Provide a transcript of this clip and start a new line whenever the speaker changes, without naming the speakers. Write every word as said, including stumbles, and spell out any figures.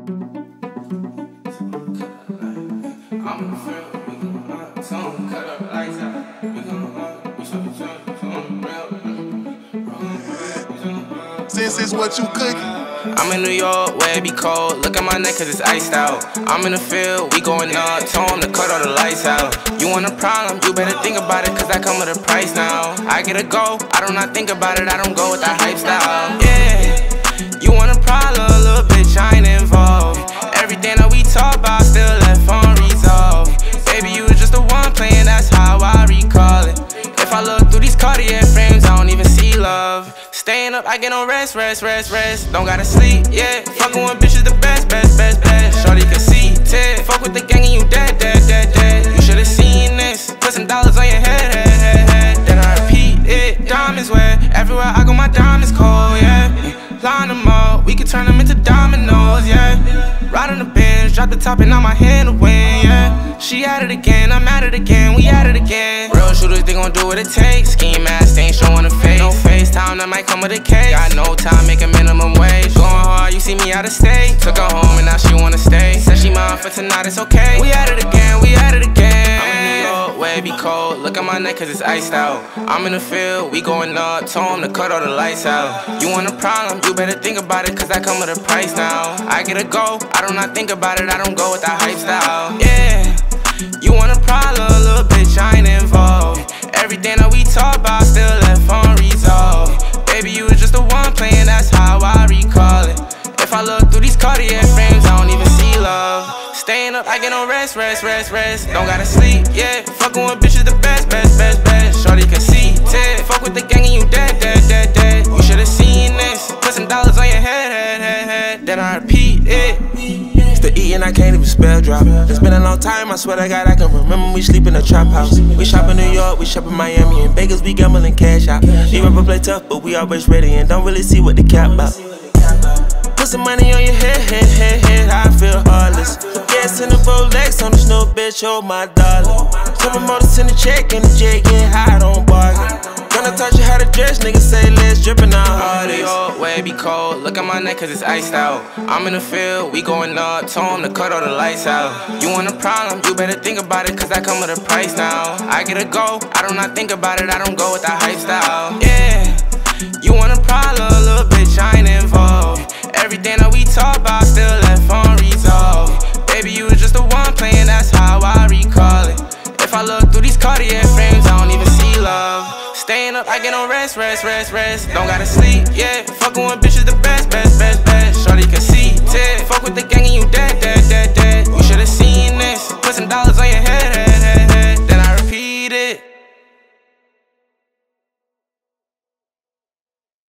I'm in the field, we gon' up, tone, cut up the lights out. We gon' up, we show the jump, on the rail.
Since it's what you cooking.
I'm in New York, where it be cold. Look at my neck cause it's iced out. I'm in the field, we going up, told him to cut all the lights out. You want a problem, you better think about it cause I come with a price now. I get a go, I do not think about it, I don't go with that hype style. Yeah, you want a problem, little bitch, I ain't involved. Everything that we talk about still left unresolved. Baby, you was just the one playing, that's how I recall it. If I look through these Cartier frames, I don't even see love. Staying up, I get no rest, rest, rest, rest. Don't gotta sleep, yeah. Fucking with bitches the best, best, best, best. Shawty conceited. Fuck with the gang and you dead, dead, dead, dead. You should've seen this. Put some dollars on your head, head, head, head. Then I repeat it. Diamonds wet. Everywhere I go, my diamonds cold, yeah. Line them up, we can turn them into dominoes, yeah. Ride on the bench, drop the top and now my hand to win, yeah. She at it again, I'm at it again, we at it again. Real shooters, they gon' do what it takes. Scheme mask, they ain't showing a face. No FaceTime, that might come with a case. Got no time, make a minimum wage. Going hard, you see me out of state. Took her home and now she wanna stay. Said she mine for tonight, it's okay. We at it again, we at it again. I'm in New York, where it be cold. Look at my neck cause it's iced out. I'm in the field, we going up. Told him to cut all the lights out. You want a problem, you better think about it cause I come with a price now. I get a go, I do not think about it, I don't go with that hype style. Yeah, you want a problem, little bitch, I ain't involved. Everything that we talk about still left unresolved. Baby, you was just the one playing, that's how I recall it. If I look through these Cartier frames, I don't even see love. Staying up, I get no rest, rest, rest, rest. Don't gotta sleep, yeah. Fucking with bitches the best, best, best, best. Shawty conceited. Fuck with the gang and you dead, dead, dead, dead. You should've seen this. Put some dollars on your head, head, head, head. Then I repeat it. It's the E and I can't even spell drop. It's been a long time, I swear to God I can remember we sleep in a trap house. We shop in New York, we shop in Miami. In Vegas, we gambling cash out. These rappers play tough, but we always ready and don't really see what the cap about. Put some money on your head, head, head, head, I feel heartless. Gas in the Rolex on the snow, bitch, hold my dollar. Some promoters in the check and the jet, get high, don't bargain. Gonna touch you how to dress, niggas say let's drippin' out hardest. Yo, where it be cold, look at my neck cause it's iced out. I'm in the field, we going up, told him to cut all the lights out. You want a problem, you better think about it cause I come with a price now. I get a go, I do not think about it, I don't go with that hype style. Yeah, you want a problem, little bitch, I ain't involved. Everything that we talk about still left unresolved. Baby, you was just the one playing, that's how I recall it. If I look through these Cartier frames, I don't even see love. Staying up, I get no rest, rest, rest, rest. Don't gotta sleep, yeah. Fucking with bitches the best, best, best, best. Shawty conceited. Fuck with the gang and